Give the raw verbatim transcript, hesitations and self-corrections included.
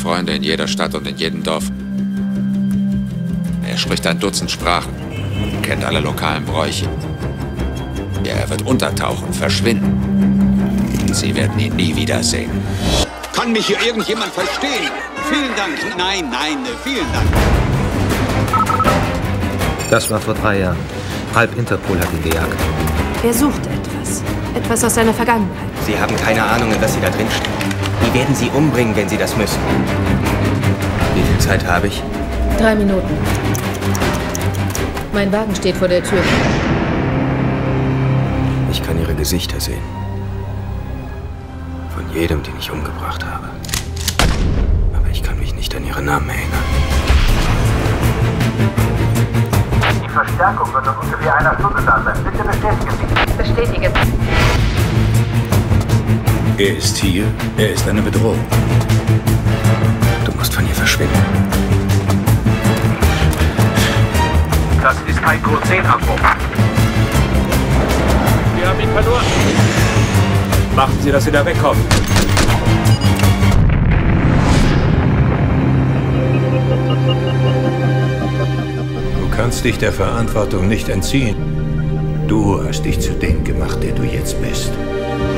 Freunde in jeder Stadt und in jedem Dorf. Er spricht ein Dutzend Sprachen, kennt alle lokalen Bräuche. Ja, er wird untertauchen, verschwinden. Sie werden ihn nie wiedersehen. Kann mich hier irgendjemand verstehen? Vielen Dank. Nein, nein, vielen Dank. Das war vor drei Jahren. Halb Interpol hat ihn gejagt. Er sucht etwas. Etwas aus seiner Vergangenheit. Sie haben keine Ahnung, in was Sie da drin stecken. Die werden Sie umbringen, wenn Sie das müssen. Wie viel Zeit habe ich? Drei Minuten. Mein Wagen steht vor der Tür. Ich kann Ihre Gesichter sehen. Von jedem, den ich umgebracht habe. Aber ich kann mich nicht an Ihre Namen erinnern. Die Verstärkung wird in ungefähr einer Stunde da sein. Bitte bestätigen Sie. Bestätigen. Er ist hier. Er ist eine Bedrohung. Du musst von hier verschwinden. Das ist ein Code zehn Abbruch. Wir haben ihn verloren. Machen Sie, dass Sie da wegkommen. Du kannst dich der Verantwortung nicht entziehen. Du hast dich zu dem gemacht, der du jetzt bist.